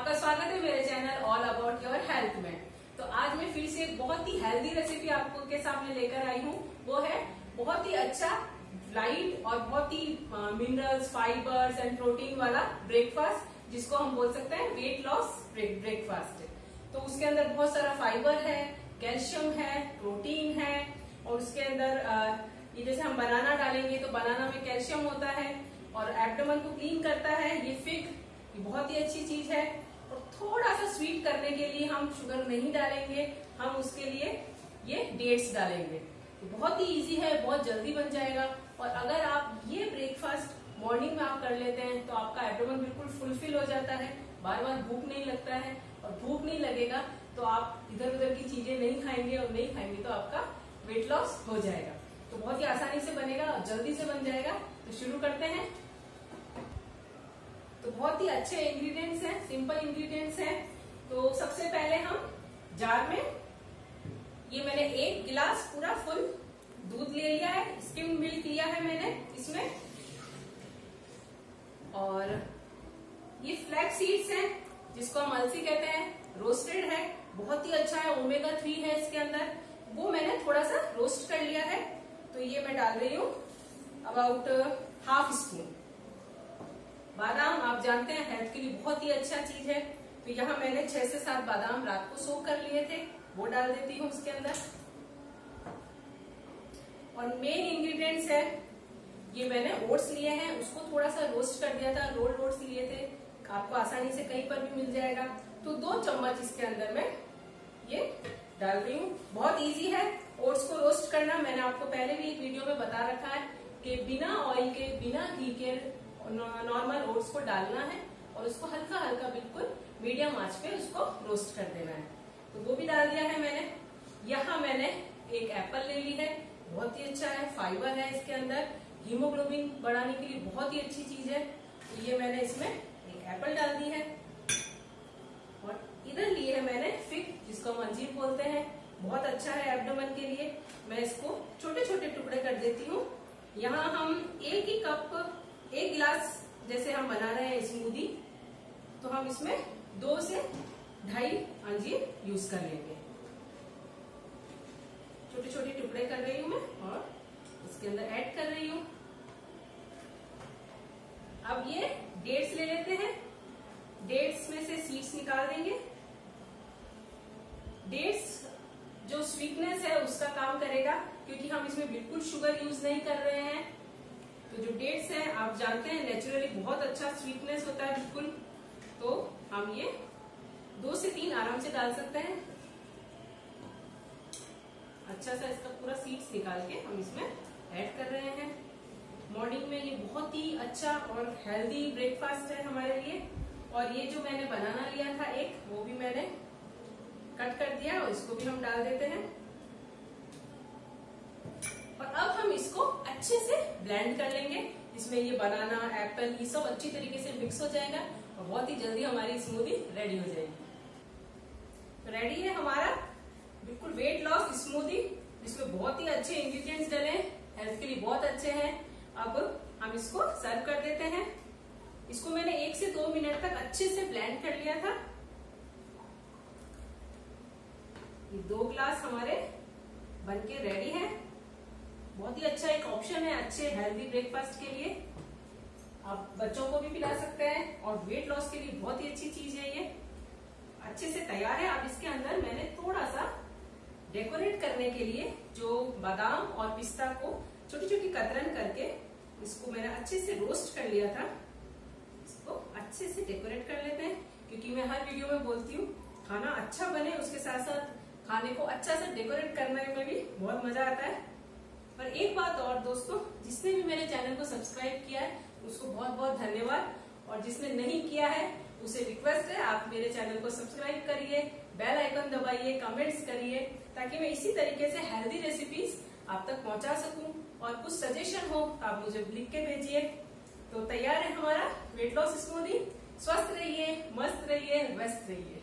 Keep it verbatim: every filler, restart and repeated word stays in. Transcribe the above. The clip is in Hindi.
आपका स्वागत है मेरे channel all about your health में। तो आज मैं फिर से एक बहुत ही हेल्दी रेसिपी आपको के सामने लेकर आई हूँ। वो है बहुत ही अच्छा लाइट और बहुत ही मिनरल्स, फाइबर्स एंड प्रोटीन वाला ब्रेकफास्ट, जिसको हम बोल सकते हैं वेट लॉस ब्रेकफास्ट। तो उसके अंदर बहुत सारा फाइबर है, कैल्शियम है, प्रोटीन है और उसके अंदर ये जैसे हम बनाना डालेंगे तो बनाना में कैल्शियम होता है और एब्डोमेन को क्लीन करता है। ये फिग ये बहुत ही अच्छी चीज है। और थोड़ा सा स्वीट करने के लिए हम शुगर नहीं डालेंगे, हम उसके लिए ये डेट्स डालेंगे। तो बहुत ही इजी है, बहुत जल्दी बन जाएगा। और अगर आप ये ब्रेकफास्ट मॉर्निंग में आप कर लेते हैं तो आपका एब्डोमेन बिल्कुल फुलफिल हो जाता है, बार बार भूख नहीं लगता है। और भूख नहीं लगेगा तो आप इधर उधर की चीजें नहीं खाएंगे और नहीं खाएंगे तो आपका वेट लॉस हो जाएगा। तो बहुत ही आसानी से बनेगा और जल्दी से बन जाएगा। तो शुरू करते हैं। तो बहुत ही अच्छे इंग्रेडिएंट्स हैं, सिंपल इंग्रेडिएंट्स हैं। तो सबसे पहले हम जार में ये मैंने एक गिलास पूरा फुल दूध ले लिया है, स्किम मिल्क लिया है मैंने इसमें। और ये फ्लैक्स सीड्स हैं जिसको हम अलसी कहते हैं, रोस्टेड है, बहुत ही अच्छा है, ओमेगा थ्री है इसके अंदर। वो मैंने थोड़ा सा रोस्ट कर लिया है। तो ये मैं डाल रही हूँ अबाउट हाफ स्पून। बादाम आप जानते हैं हेल्थ के लिए बहुत ही अच्छा चीज है। तो यहाँ मैंने छह से सात बादाम रात को सोक कर लिए थे, वो डाल देती हूँ उसके अंदर। और मेन इंग्रेडिएंट्स है ये मैंने ओट्स लिए हैं, उसको थोड़ा सा रोस्ट कर दिया था, रोल्ड ओट्स लिए थे, आपको आसानी से कहीं पर भी मिल जाएगा। तो दो चम्मच इसके अंदर मैं ये डाल रही हूँ। बहुत इजी है ओट्स को रोस्ट करना। मैंने आपको पहले भी एक वीडियो में बता रखा है कि बिना ऑयल के, बिना घी के नॉर्मल ओट्स को डालना है और उसको हल्का हल्का बिल्कुल मीडियम आंच पे उसको रोस्ट कर देना है। तो वो भी डाल दिया है मैंने। यहाँ मैंने एक एप्पल ले ली है, बहुत ही अच्छा है, फाइबर है इसके अंदर, हीमोग्लोबिन बढ़ाने के लिए बहुत ही अच्छी चीज है। तो ये मैंने इसमें एक एप्पल डाल दी है। और इधर लिए है मैंने फिग, जिसको हम अंजीर बोलते हैं, बहुत अच्छा है एब्डोमेन के लिए। मैं इसको छोटे छोटे टुकड़े कर देती हूँ। यहाँ हम एक ही कप, एक गिलास जैसे हम बना रहे हैं स्मूदी, तो हम इसमें दो से ढाई अंजीर यूज कर लेंगे। छोटे छोटे टुकड़े कर रही हूँ मैं और इसके अंदर ऐड कर रही हूँ। अब ये डेट्स ले लेते हैं, डेट्स में से सीड्स निकाल देंगे। डेट्स जो स्वीटनेस है उसका काम करेगा, क्योंकि हम इसमें बिल्कुल शुगर यूज नहीं कर रहे हैं। तो जो डेट्स हैं आप जानते हैं नेचुरली बहुत अच्छा स्वीटनेस होता है बिल्कुल। तो हम ये दो से तीन आराम से डाल सकते हैं। अच्छा सा इसका पूरा सीड्स निकाल के हम इसमें ऐड कर रहे हैं। मॉर्निंग में ये बहुत ही अच्छा और हेल्दी ब्रेकफास्ट है हमारे लिए। और ये जो मैंने बनाना लिया था एक, वो भी मैंने कट कर दिया और इसको भी हम डाल देते हैं। और अब हम इसको अच्छे से ब्लेंड कर लेंगे। इसमें ये बनाना, एप्पल, ये सब अच्छी तरीके से मिक्स हो जाएगा और बहुत ही जल्दी हमारी स्मूदी रेडी हो जाएगी। तो रेडी है हमारा बिल्कुल वेट लॉस स्मूदी, जिसमें बहुत ही अच्छे इंग्रेडिएंट्स डले, हेल्थ के लिए बहुत अच्छे हैं। अब हम इसको सर्व कर देते हैं। इसको मैंने एक से दो मिनट तक अच्छे से ब्लेंड कर लिया था। ये दो ग्लास हमारे बनके रेडी है। बहुत ही अच्छा एक ऑप्शन है अच्छे हेल्दी ब्रेकफास्ट के लिए। आप बच्चों को भी पिला सकते हैं और वेट लॉस के लिए बहुत ही अच्छी चीज है ये। अच्छे से तैयार है। अब इसके अंदर मैंने थोड़ा सा डेकोरेट करने के लिए जो बादाम और पिस्ता को छोटी छोटी कतरन करके इसको मैंने अच्छे से रोस्ट कर लिया था, इसको अच्छे से डेकोरेट कर लेते हैं। क्योंकि मैं हर वीडियो में बोलती हूँ खाना अच्छा बने, उसके साथ साथ खाने को अच्छा से डेकोरेट करने में भी बहुत मजा आता है। और एक बात और दोस्तों, जिसने भी मेरे चैनल को सब्सक्राइब किया है उसको बहुत बहुत धन्यवाद। और जिसने नहीं किया है उसे रिक्वेस्ट है आप मेरे चैनल को सब्सक्राइब करिए, बेल आइकन दबाइए, कमेंट्स करिए, ताकि मैं इसी तरीके से हेल्दी रेसिपीज आप तक पहुंचा सकूं। और कुछ सजेशन हो तो आप मुझे लिख के भेजिए। तो तैयार है हमारा वेट लॉस स्मूदी। स्वस्थ रहिए, मस्त रहिए, व्यस्त रहिए।